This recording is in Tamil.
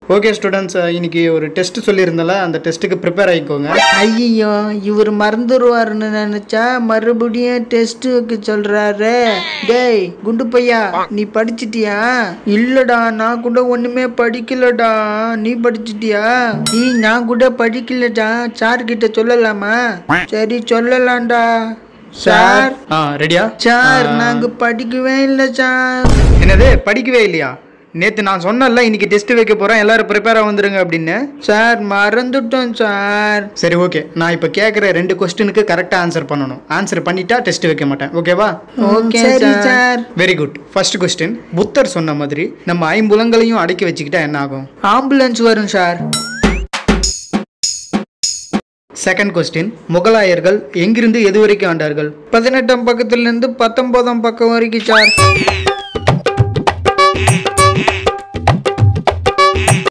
ஓகே ஸ்டூடெண்ட்ஸ், இன்னைக்கு ஒரு டெஸ்ட் சொல்லியிருந்தால அந்த டெஸ்ட்டுக்கு ப்ரிப்பேர் ஆகிக்கோங்க. ஐயோ, இவர் மறந்துடுவாருன்னு நினைச்சா மறுபடியும் டெஸ்ட் வைக்க சொல்றாரு. டேய் குண்டு பையா, நீ படிச்சிட்டியா? இல்லடா, நான் கூட ஒண்ணுமே படிக்கலடா. நீ படிச்சிட்டியா? நான் கூட படிக்கலடா. சார் கிட்ட சொல்லலாமா? சரி சொல்லலாம்டா. சார் ரெடியா? சார் நாங்க படிக்கவே இல்லை சார். என்னது படிக்கவே இல்லையா? நேற்று நான் சொன்னல இன்னைக்கு டெஸ்ட் வைக்க போகிறேன், எல்லாரும் ப்ரிப்பேராக வந்துருங்க அப்படின்னு. சார் மறந்துட்டோம் சார். சரி ஓகே, நான் இப்போ கேட்குற 2 கொஸ்டினுக்கு கரெக்டாக ஆன்சர் பண்ணணும். ஆன்சர் பண்ணிட்டா டெஸ்ட் வைக்க மாட்டேன், ஓகேவா? Okay sir. Very good. First question, Buddha சொன்ன மாதிரி நம்ம 5 புலங்களையும் அடக்கி வச்சுக்கிட்டா என்ன ஆகும்? ஆம்புலன்ஸ் வரும் சார். செகண்ட் கொஸ்டின், முகலாயர்கள் எங்கிருந்து எது வரைக்கும் ஆண்டார்கள்? 18ஆம் பக்கத்துல இருந்து 19ஆம் பக்கம் வரைக்கும் சார்.